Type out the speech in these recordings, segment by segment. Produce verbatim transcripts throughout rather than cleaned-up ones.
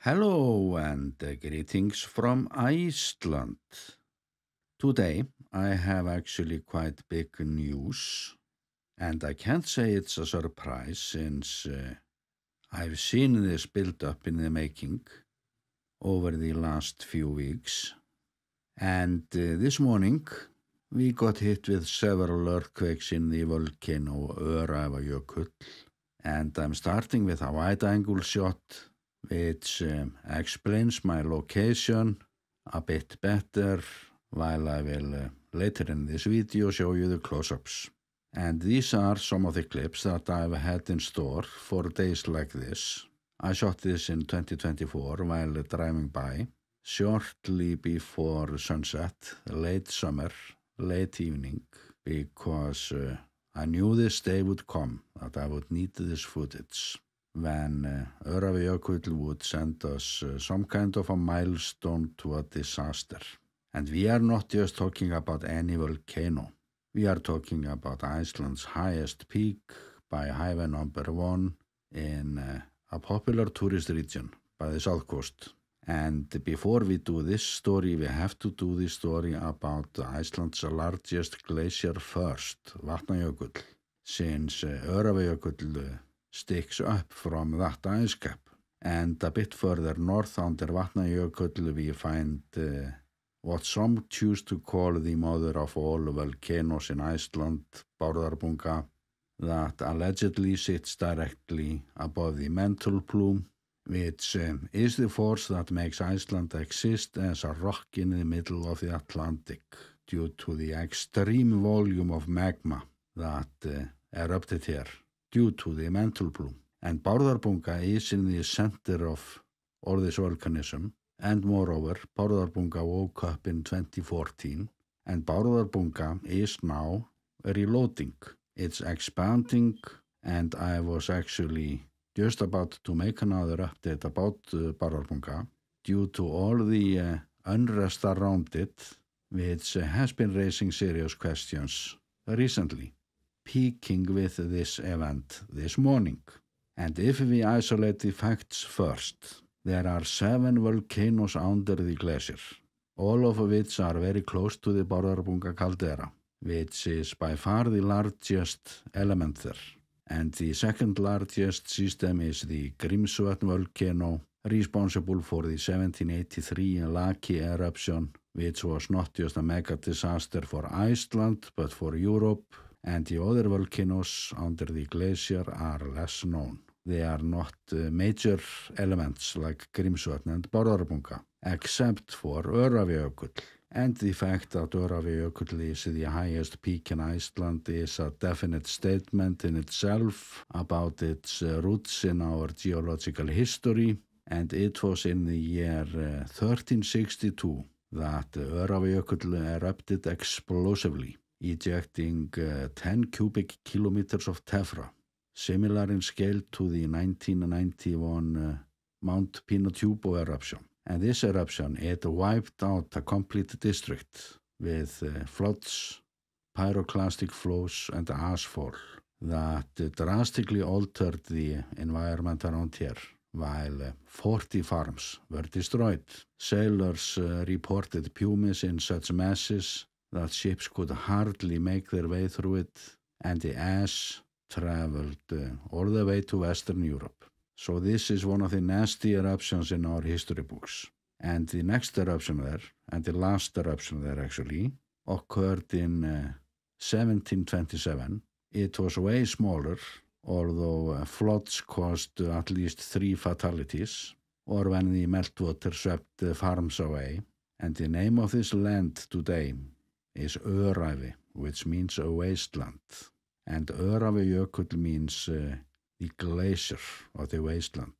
Hello and uh, greetings from Iceland. Today I have actually quite big news, and I can't say it's a surprise since uh, I've seen this build up in the making over the last few weeks. And uh, this morning we got hit with several earthquakes in the volcano Öræfajökull, and I'm starting with a wide-angle shot which um, explains my location a bit better, while I will uh, later in this video show you the close-ups. And these are some of the clips that I've had in store for days like this. I shot this in twenty twenty-four while driving by, shortly before sunset, late summer, late evening, because uh, I knew this day would come, that I would need this footage when uh, Öræfajökull would send us uh, some kind of a milestone to a disaster. And we are not just talking about any volcano. We are talking about Iceland's highest peak by highway number one in uh, a popular tourist region by the south coast. And before we do this story, we have to do the story about Iceland's largest glacier first, Vatnajökull, since uh, Öræfajökull uh, sticks up from that ice cap. And a bit further north under Vatnajökull we find uh, what some choose to call the mother of all volcanoes in Iceland, Bárðarbunga, that allegedly sits directly above the mantle plume, which um, is the force that makes Iceland exist as a rock in the middle of the Atlantic due to the extreme volume of magma that uh, erupted here due to the mantle plume. And Bárðarbunga is in the center of all this volcanism, and moreover, Bárðarbunga woke up in twenty fourteen, and Bárðarbunga is now reloading. It's expanding, and I was actually just about to make another update about uh, Bárðarbunga due to all the uh, unrest around it, which uh, has been raising serious questions recently, peaking with this event this morning. And if we isolate the facts first, there are seven volcanoes under the glacier, all of which are very close to the Bárðarbunga caldera, which is by far the largest element there. And the second largest system is the Grímsvötn volcano, responsible for the seventeen eighty-three Laki eruption, which was not just a mega disaster for Iceland, but for Europe. And the other volcanoes under the glacier are less known. They are not uh, major elements like Grímsvötn and Bárðarbunga, except for Öræfajökull. And the fact that Öræfajökull is the highest peak in Iceland is a definite statement in itself about its uh, roots in our geological history. And it was in the year uh, thirteen sixty-two that uh, Öræfajökull erupted explosively, ejecting uh, ten cubic kilometers of tephra, similar in scale to the nineteen ninety-one uh, Mount Pinatubo eruption. And this eruption, it wiped out a complete district with uh, floods, pyroclastic flows, and ashfall that uh, drastically altered the environment around here, while uh, forty farms were destroyed. Sailors uh, reported pumice in such masses that ships could hardly make their way through it, and the ash traveled uh, all the way to Western Europe. So this is one of the nasty eruptions in our history books. And the next eruption there, and the last eruption there actually, occurred in uh, seventeen twenty-seven. It was way smaller, although uh, floods caused uh, at least three fatalities, or when the meltwater swept the farms away. And the name of this land today is Öræfi, which means a wasteland. And Öræfajökull means uh, the glacier of the wasteland.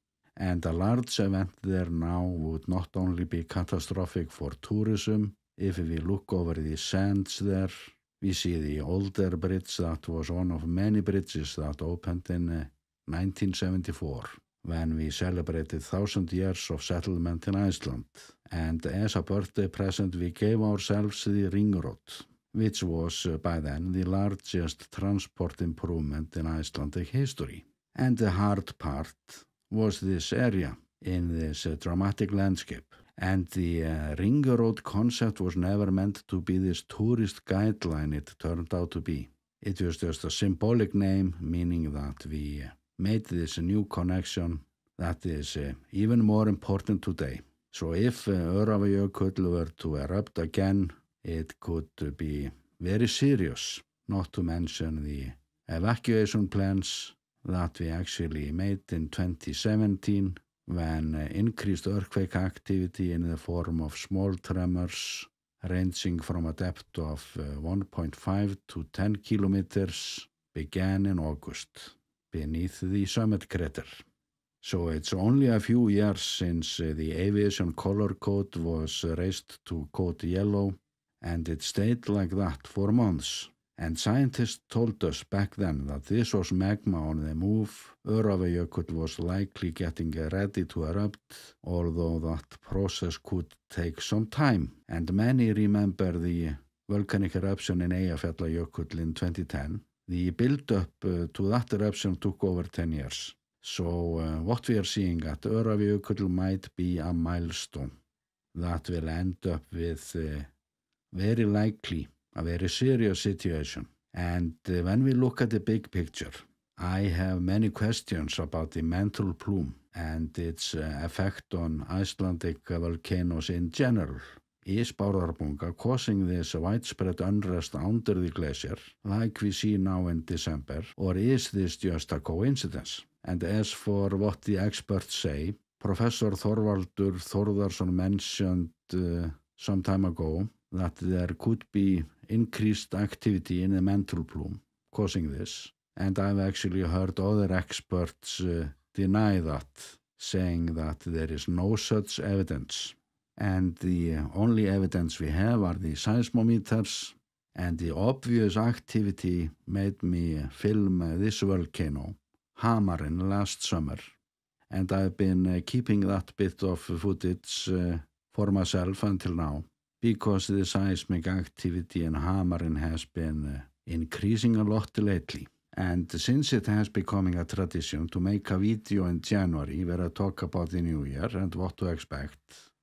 And a large event there now would not only be catastrophic for tourism. If we look over the sands there, we see the older bridge that was one of many bridges that opened in uh, nineteen seventy-four, when we celebrated thousand years of settlement in Iceland. And as a birthday present, we gave ourselves the ring road, which was uh, by then the largest transport improvement in Icelandic history. And the hard part was this area. in this uh, dramatic landscape. And the uh, ring road concept was never meant to be this tourist guideline it turned out to be. It was just a symbolic name, meaning that we made this new connection that is uh, even more important today. So if uh, Öræfajökull were to erupt again, it could uh, be very serious, not to mention the evacuation plans that we actually made in twenty seventeen when uh, increased earthquake activity in the form of small tremors ranging from a depth of uh, one point five to ten kilometers began in August beneath the summit crater. So it's only a few years since uh, the aviation color code was uh, raised to code yellow, and it stayed like that for months. And scientists told us back then that this was magma on the move. Öræfajökull was likely getting ready to erupt, although that process could take some time. And many remember the volcanic eruption in Eyjafjallajökull in twenty ten. The build-up uh, to that eruption took over ten years. So uh, what we are seeing at Öræfajökull might be a milestone that will end up with uh, very likely a very serious situation. And uh, when we look at the big picture, I have many questions about the mantle plume and its uh, effect on Icelandic volcanoes in general. Is Bárðarbunga causing this widespread unrest under the glacier, like we see now in December, or is this just a coincidence? And as for what the experts say, Professor Þorvaldur Þórðarson mentioned uh, some time ago that there could be increased activity in the mantle plume causing this. And I've actually heard other experts uh, deny that, saying that there is no such evidence. And the only evidence we have are the seismometers, and the obvious activity made me film this volcano, Hamarinn, last summer. And I've been uh, keeping that bit of footage uh, for myself until now, because the seismic activity in Hamarinn has been uh, increasing a lot lately. And since it has becoming a tradition to make a video in January where I talk about the new year and what to expect,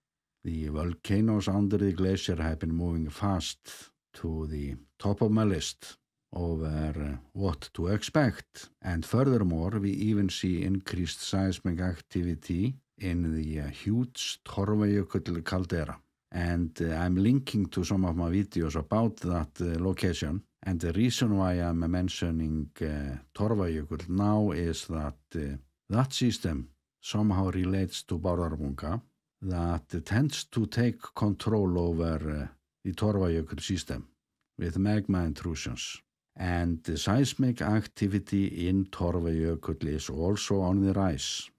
the volcanoes under the glacier have been moving fast to the top of my list over uh, what to expect. And furthermore, we even see increased seismic activity in the uh, huge Öræfajökull caldera. And uh, I'm linking to some of my videos about that uh, location. And the reason why I'm mentioning uh, Öræfajökull now is that uh, that system somehow relates to Bárðarbunga, that uh, tends to take control over uh, the Öræfajökull system with magma intrusions. And the seismic activity in Öræfajökull is also on the rise.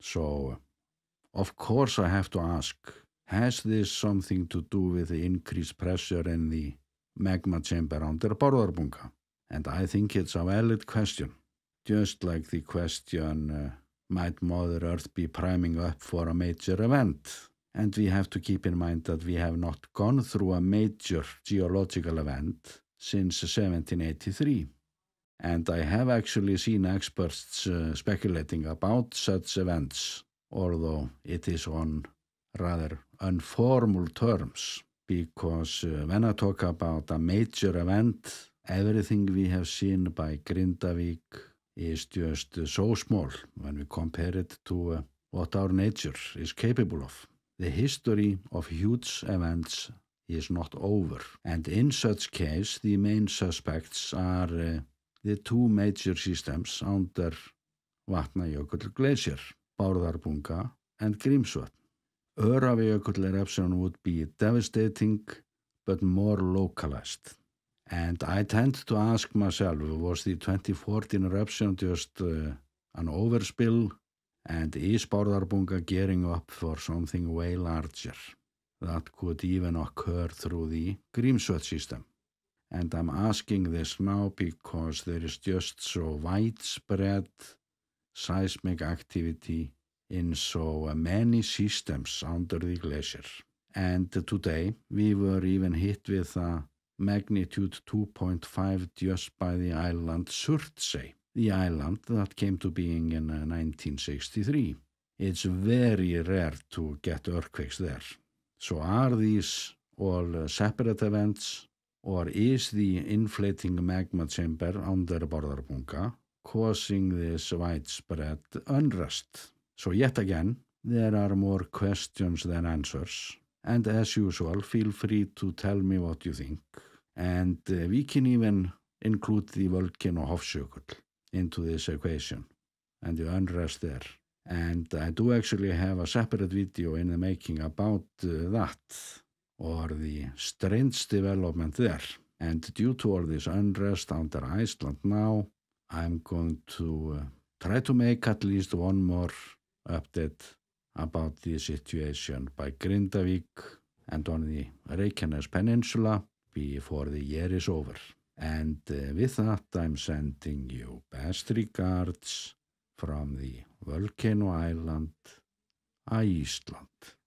So, of course, I have to ask, has this something to do with the increased pressure in the magma chamber under Bárðarbunga? And I think it's a valid question. Just like the question, uh, might Mother Earth be priming up for a major event? And we have to keep in mind that we have not gone through a major geological event since seventeen eighty-three. And I have actually seen experts uh, speculating about such events, although it is on rather informal terms, because uh, when I talk about a major event, everything we have seen by Grindavik is just uh, so small when we compare it to uh, what our nature is capable of. The history of huge events is not over, and in such case the main suspects are uh, the two major systems under Vatnajökull glacier, Bárðarbunga and Grímsvötn. Öræfajökull eruption would be devastating, but more localized. And I tend to ask myself, was the twenty fourteen eruption just uh, an overspill, and is Bárðarbunga gearing up for something way larger that could even occur through the Grímsvötn system? And I'm asking this now because there is just so widespread seismic activity in so many systems under the glacier. And today we were even hit with a magnitude two point five just by the island Surtsey, the island that came to being in nineteen sixty-three. it's very rare to get earthquakes there. So are these all separate events, or is the inflating magma chamber under Bárðarbunga causing this widespread unrest? So yet again, there are more questions than answers. And as usual, feel free to tell me what you think. And uh, we can even include the volcano Öræfajökull into this equation and the unrest there. And I do actually have a separate video in the making about uh, that, or the strange development there. And due to all this unrest under Iceland now, I'm going to uh, try to make at least one more update about the situation by Grindavik and on the Reykjanes Peninsula before the year is over. And uh, with that, I'm sending you best regards from the volcano island, Iceland.